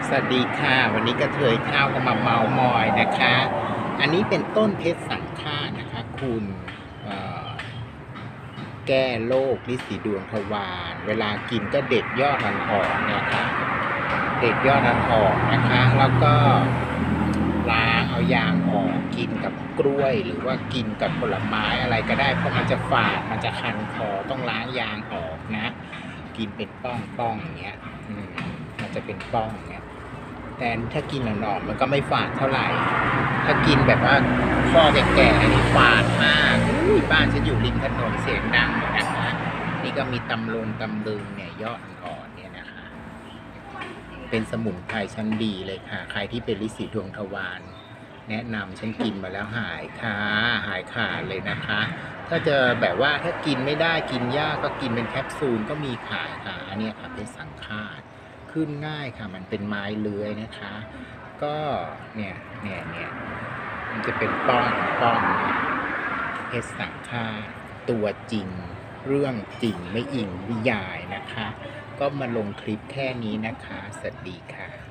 สวัสดีค่ะวันนี้กระเทยข้าวก็มาเมามอยนะคะอันนี้เป็นต้นเพชรสังฆาตนะคะคุณเอ่อแก้โรคฤทธิ์สีดวงทวารเวลากินก็เด็ดยอดมันออกเนี่ยค่ะเด็ดยอดมันออกนะคะแล้วก็ล้างเอายางออกกินกับกล้วยหรือว่ากินกับผลไม้อะไรก็ได้เพราะมันจะฝาดมันจะคันคอต้องล้างยางออกนะกินเป็นป้องอย่างเงี้ยมันจะเป็นป้องเงี้ยแต่ถ้ากินหนอนๆมันก็ไม่ฝาดเท่าไหร่ถ้ากินแบบว่าข้อแก่ๆนี่ฝาดมากบ้านฉันอยู่ริมถนนเสียงดังเลยนะคะนี่ก็มีตำลึงเนี่ยยอดอ่อนๆเนี่ยนะคะเป็นสมุนไพรชั้นดีเลยค่ะใครที่เป็นฤทธิ์สีดวงทวารแนะนำฉันกินมาแล้วหายค่ะหายขาดเลยนะคะถ้าจะแบบว่าถ้ากินไม่ได้กินยากก็กินเป็นแคปซูลก็มีขายค่ะอันนี้ค่ะเป็นสังฆาตขึ้นง่ายค่ะมันเป็นไม้เลื้อยนะคะก็เนี่ยมันจะเป็นป้องเพชรสังฆาตตัวจริงเรื่องจริงไม่อิงนิยายนะคะก็มาลงคลิปแค่นี้นะคะสวัสดีค่ะ